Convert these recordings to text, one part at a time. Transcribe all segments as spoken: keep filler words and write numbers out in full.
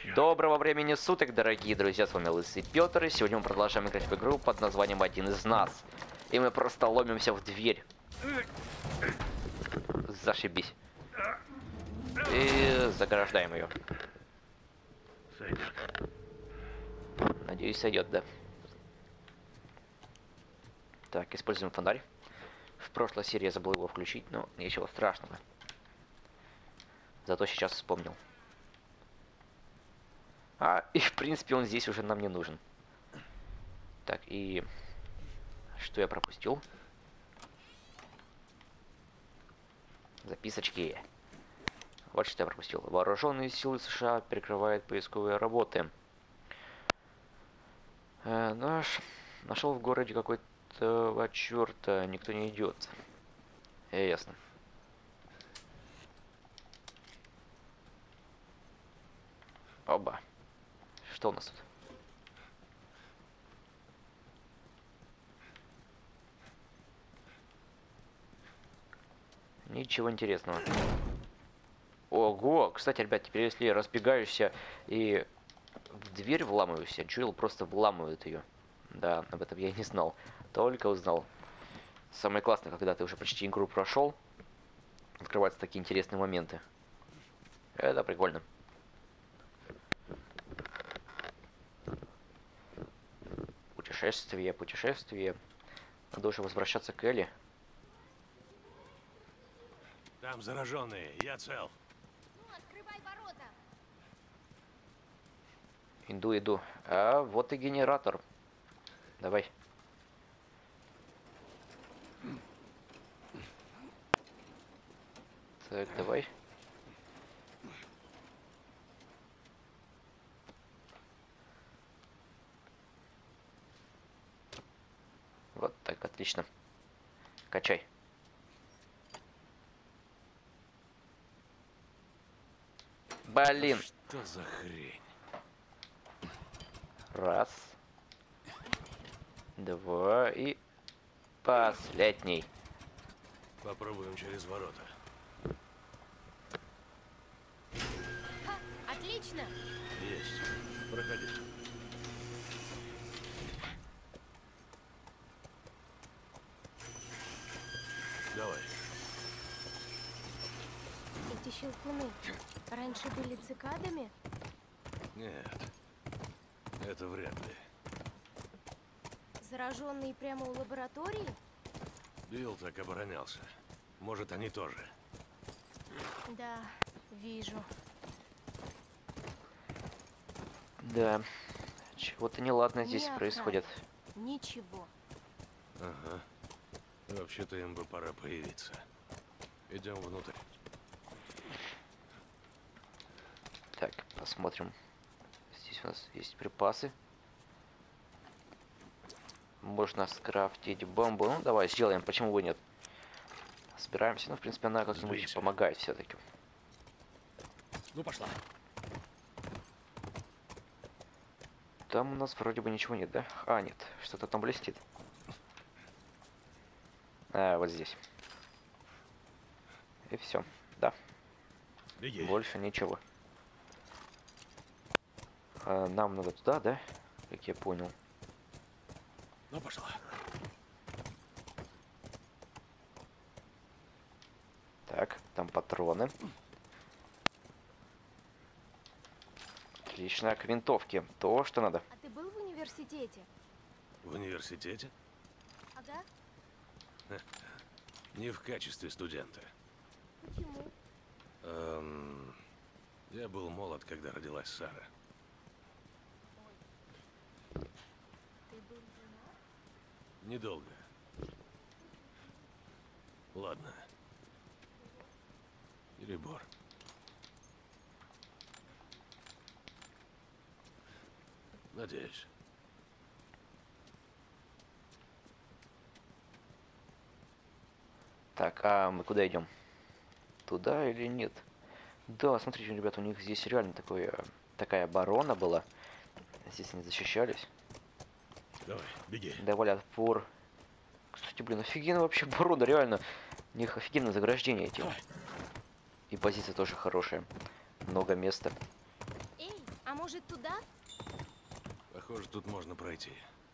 Доброго времени суток, дорогие друзья, с вами Лысый Петр, и сегодня мы продолжаем играть в игру под названием «Один из нас». И мы просто ломимся в дверь. Зашибись. И заграждаем ее. Сойдет. Надеюсь, сойдет, да. Так, используем фонарь. В прошлой серии я забыл его включить, но ничего страшного. Зато сейчас вспомнил. А, и в принципе он здесь уже нам не нужен. Так, и... Что я пропустил? Записочки. Вот что я пропустил. Вооруженные силы США перекрывают поисковые работы. Э, наш... Нашел в городе какой-то черта, никто не идет. Э, ясно. Оба. Что у нас тут? Ничего интересного. Ого! Кстати, ребят, теперь если я разбегаюсь и в дверь вламываюсь, Джоэл просто вламывает ее. Да, об этом я и не знал. Только узнал. Самое классное, когда ты уже почти игру прошел, открываются такие интересные моменты. Это прикольно. Путешествие, путешествие. Надо уже возвращаться к Элли. Там зараженные, я цел. Ну, открывай ворота. Иду, иду. А вот и генератор. Давай. Так, давай. Вот так, отлично. Качай. Блин. Что за хрень? Раз. Два и последний. Попробуем через ворота. Ха, отлично. Есть. Проходи. Давай. Эти щелкуны раньше были цикадами? Нет. Это вряд ли. Зараженные прямо у лаборатории? Билл так оборонялся. Может, они тоже. Да, вижу. Да. Чего-то неладно здесь Ни охраны, происходит. Ничего. Ага. Вообще-то им бы пора появиться. Идем внутрь. Так, посмотрим. Здесь у нас есть припасы. Можно скрафтить бомбу. Ну, давай сделаем, почему бы нет. Собираемся, ну, в принципе, она как-нибудь Сдвинься. помогает все-таки. Ну, пошла. Там у нас вроде бы ничего нет, да? А, нет, что-то там блестит. А, вот здесь. И все, да. Беги. Больше ничего. А, нам надо туда, да? Как я понял. Ну, пошла. Так, там патроны. Отлично, к винтовке. То, что надо. А ты был в университете? В университете? Ага. Не в качестве студента. Почему? Эм, я был молод, когда родилась Сара. Ты был женат? Недолго. Ладно. Перебор. Надеюсь. Так, а мы куда идем? Туда или нет? Да, смотрите, ребята, у них здесь реально такое, такая оборона была. Здесь они защищались. Давай, беги. Давали отпор. Кстати, блин, офигенно вообще оборона, реально. У них офигенное заграждение эти. И позиция тоже хорошая. Много места. Эй, а Может, туда? Похоже, тут можно пройти.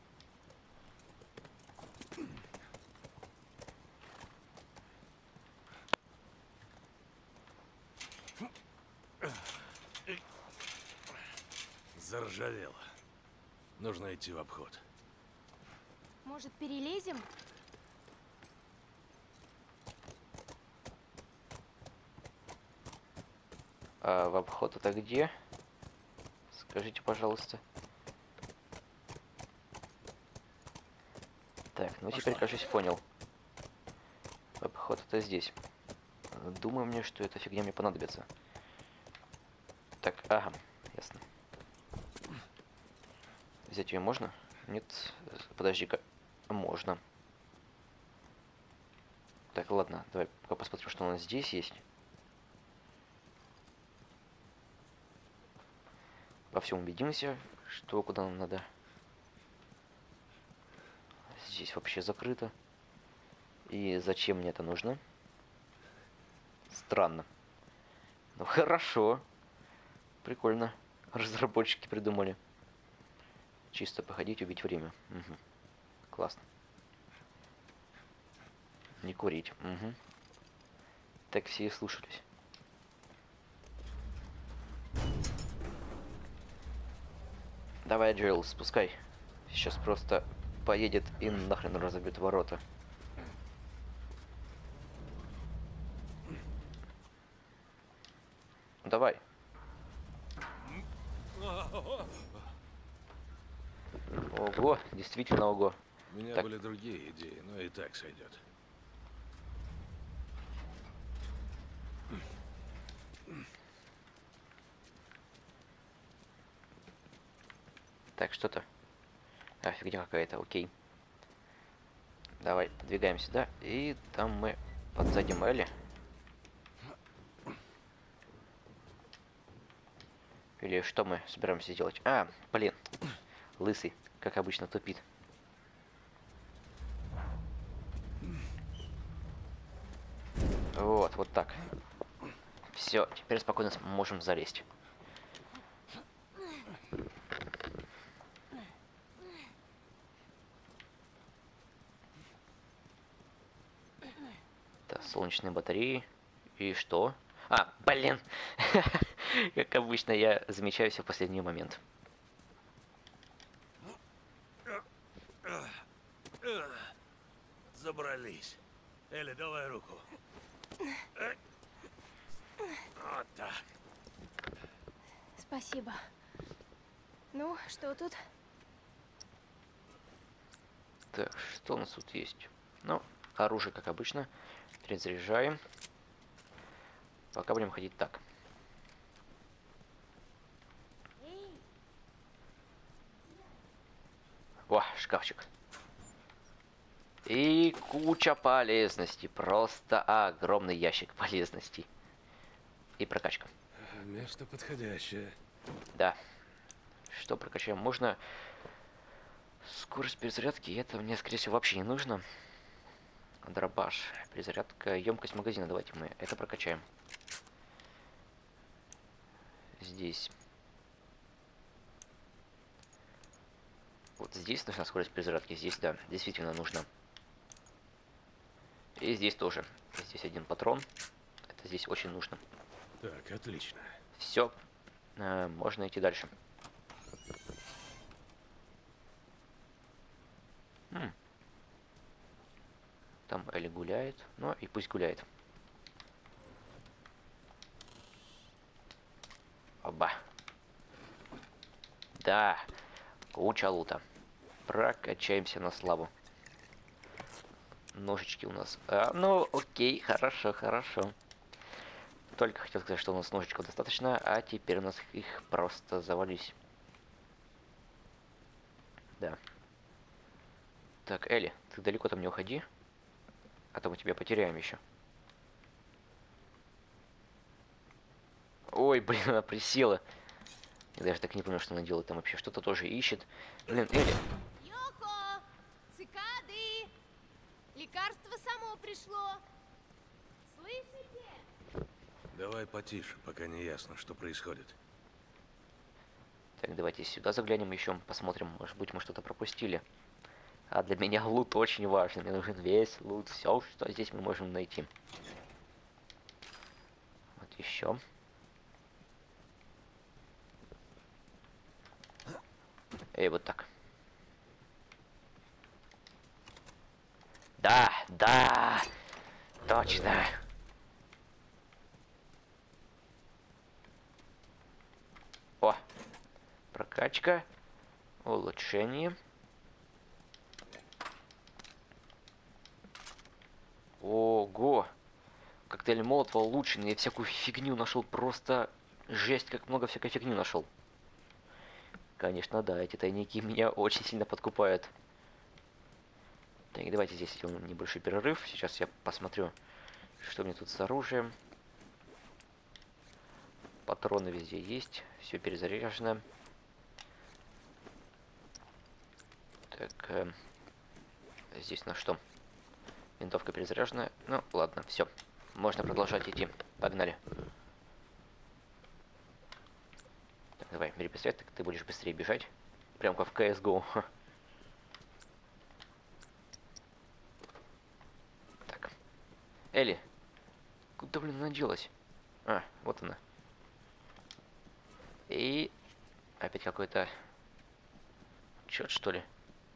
Заржавело. Нужно идти в обход. Может, перелезем? А в обход это где? Скажите, пожалуйста. Так, ну Пошла. теперь, кажется, понял. Обход это здесь. Думаю мне, что эта фигня мне понадобится. Так, ага, ясно. Взять ее можно? Нет, подожди-ка. Можно. Так, ладно, давай пока посмотрим, что у нас здесь есть. Во всем убедимся, что куда нам надо. Здесь вообще закрыто. И зачем мне это нужно? Странно. Ну хорошо. Прикольно. Разработчики придумали. Чисто походить, убить время. Угу. Классно. Не курить. Угу. Так все и слушались. Давай, Джилл, спускай. Сейчас просто поедет и нахрен разобьет ворота. Давай. Ого, действительно ого. У меня Так. были другие идеи, но и так сойдет. Так, что-то. А, фигня какая-то, окей. Давай, подвигаем сюда. И там мы подсадим Элли. Или что мы собираемся делать? А, блин. Лысый, как обычно, тупит. Вот, вот так. Все, теперь спокойно можем залезть. Да, солнечные батареи. И что? А, блин! Как обычно, я замечаю все в последний момент. Забрались. Элли, давай руку. Вот так. Спасибо. Ну, что тут? Так, что у нас тут есть? Ну, оружие, как обычно. Перезаряжаем. Пока будем ходить так. О, шкафчик. И куча полезностей. Просто огромный ящик полезностей. И прокачка. Место подходящее. Да. Что прокачаем? Можно скорость перезарядки. Это мне, скорее всего, вообще не нужно. Дробаш. Перезарядка. Емкость магазина. Давайте мы это прокачаем. Здесь. Вот здесь нужна скорость перезарядки. Здесь, да, действительно нужно. И здесь тоже. Здесь один патрон. Это здесь очень нужно. Так, отлично. Все. Э, можно идти дальше. М. Там Элли гуляет. Ну и пусть гуляет. Оба. Да. Куча лута. Прокачаемся на славу. Ножички у нас. А, ну, окей, хорошо, хорошо. Только хотел сказать, что у нас ножичков достаточно, а теперь у нас их просто завались. Да. Так, Элли, ты далеко там не уходи. А то мы тебя потеряем еще. Ой, блин, она присела. Я даже так не понял, что она делает там вообще. Что-то тоже ищет. Блин, Элли. Йохо! Цикады! Лекарство само пришло. Слышите? Давай потише, пока не ясно, что происходит. Так, давайте сюда заглянем еще, посмотрим, может быть мы что-то пропустили. А для меня лут очень важен, мне нужен весь лут, все, что здесь мы можем найти. Вот еще. И вот так. Да, да, точно. О, прокачка, улучшение. Ого, коктейль Молотова улучшенный, я всякую фигню нашел, просто жесть, как много всякой фигни нашел. Конечно, да, эти тайники меня очень сильно подкупают. Так, давайте здесь сделаем небольшой перерыв. Сейчас я посмотрю, что мне тут с оружием. Патроны везде есть, все перезаряжено. Так, э, здесь на что? Винтовка перезаряжена. Ну, ладно, все. Можно продолжать идти. Погнали. Так, давай, бери пистолет, так ты будешь быстрее бежать. Прям как в си эс го. Так. Элли. Куда, блин, она делась? А, вот она. И... Опять какой-то... Чёрт, что ли?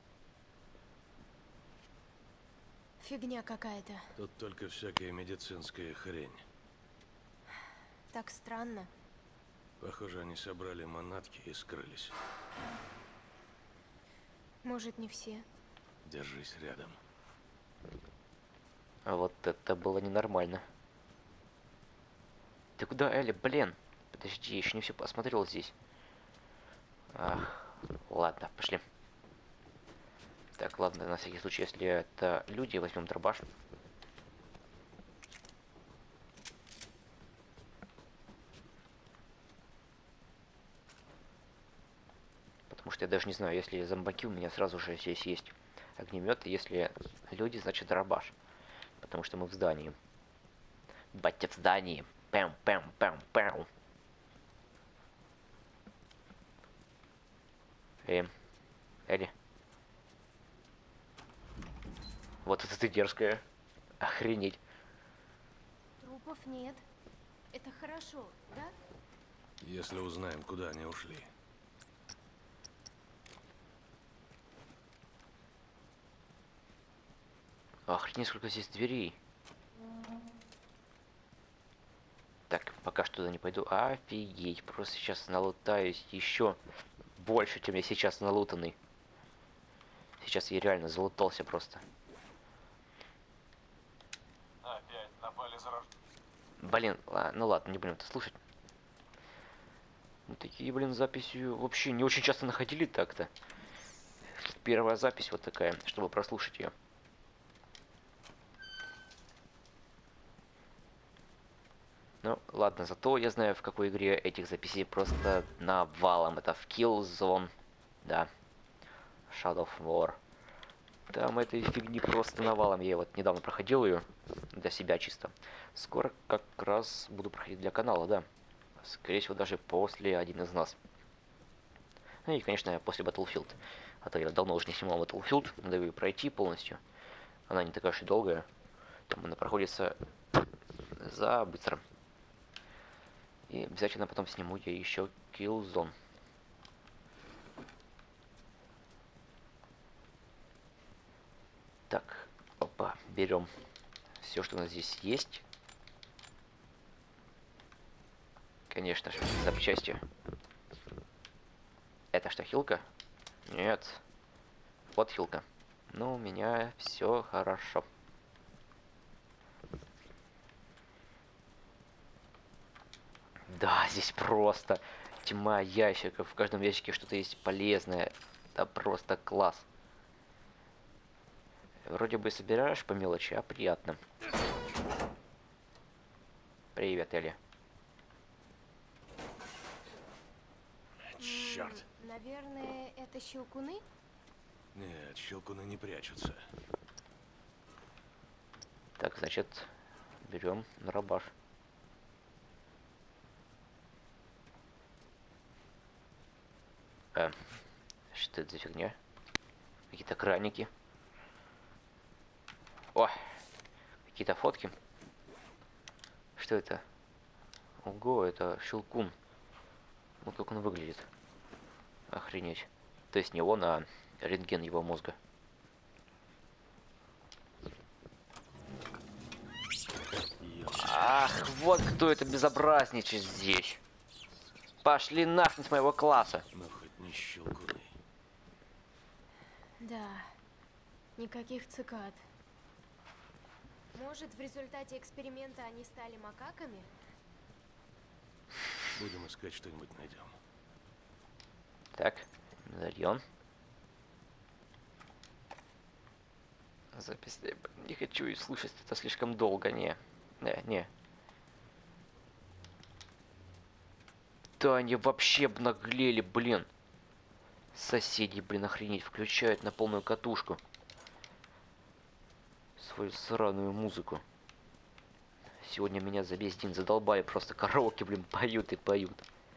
Фигня какая-то. Тут только всякая медицинская хрень. Так странно. Похоже, они собрали манатки и скрылись. Может, не все. Держись рядом. А вот это было ненормально. Ты куда, Элли? Блин. Подожди, я еще не все посмотрел здесь. Ах, ладно, пошли. Так, ладно, на всякий случай, если это люди, возьмем дробаш. Потому что я даже не знаю, если зомбаки, у меня сразу же здесь есть огнемет. Если люди, значит дробаш. Потому что мы в здании. Батя в здании. Пэм, пэм, пэм, пэм. Эм, Элли. Вот это ты дерзкая. Охренеть. Трупов нет. Это хорошо, да? Если узнаем, куда они ушли. Охренеть, сколько здесь дверей. Так, пока что туда не пойду. Офигеть, просто сейчас налутаюсь еще больше, чем я сейчас налутанный. Сейчас я реально залутался просто. Опять напали за... Блин, ла- ну ладно, не будем это слушать. Мы такие, блин, записи вообще не очень часто находили так-то. Первая запись вот такая, чтобы прослушать ее. Ну, ладно, зато я знаю, в какой игре этих записей просто навалом. Это в Killzone, да. Shadow of War. Там этой фигни просто навалом. Я вот недавно проходил ее для себя чисто. Скоро как раз буду проходить для канала, да. Скорее всего, даже после один из нас. Ну и, конечно, после Battlefield. А то я давно уже не снимал Battlefield. Надо ее пройти полностью. Она не такая уж и долгая. Там она проходится за быстро. И обязательно потом сниму я еще Killzone. Так, опа, берем все, что у нас здесь есть. Конечно же, запчасти. Это что, хилка? Нет. Вот хилка. Ну, у меня все хорошо. Да, здесь просто тьма ящиков. В каждом ящике что-то есть полезное. Это просто класс. Вроде бы собираешь по мелочи, а приятно. Привет, Элли. Черт. М, Наверное, это щелкуны? Нет, щелкуны не прячутся. Так, значит, берем дробаш. Э, что это за фигня? Какие-то краники. О! Какие-то фотки. Что это? Ого, это щелкун. Вот как он выглядит. Охренеть. То есть не он, а рентген его мозга. Ах, вот кто это безобразничает здесь. Пошли нахрен с моего класса. Ну, хоть не щелкуны. Да, никаких цикад. Может, в результате эксперимента они стали макаками? Будем искать, что-нибудь найдем. Так, медальон. Запись. Не хочу и слушать это слишком долго, не. Не, не. Да они вообще обнаглели, блин. Соседи, блин, охренеть, включают на полную катушку свою сраную музыку. Сегодня меня за весь день задолбали, просто караоке, блин, поют и поют.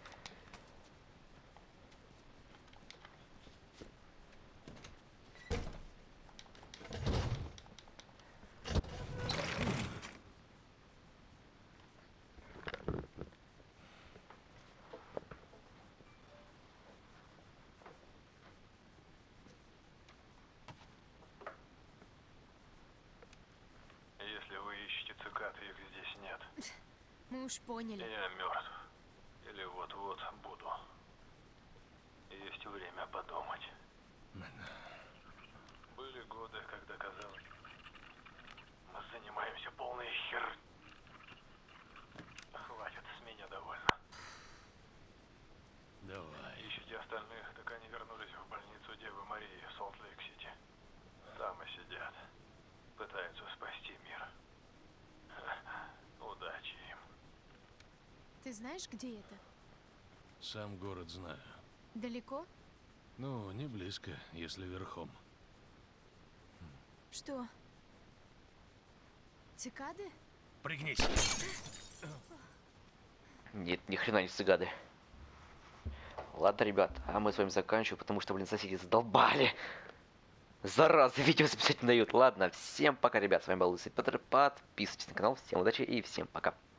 Если вы ищете цикад, их здесь нет. Мы уж поняли. Я мертв. Или вот-вот буду. Есть время подумать. Были годы, когда казалось, мы занимаемся полной хер... Хватит, с меня довольно. Давай. Ищите остальных, так они вернулись в больницу Девы Марии в Солт-Лейк-Сити. Там и сидят. Пытаются спасти мир. Удачи им. Ты знаешь, где это? Сам город знаю. Далеко? Ну, не близко, если верхом. Что? Цикады? Пригнись. Нет, ни хрена не цигады. Ладно, ребят, а мы с вами заканчиваем, потому что, блин, соседи задолбали. Зараза, видео записать не дают. Ладно, всем пока, ребят, с вами был Лысый Петр. Подписывайтесь на канал, всем удачи и всем пока.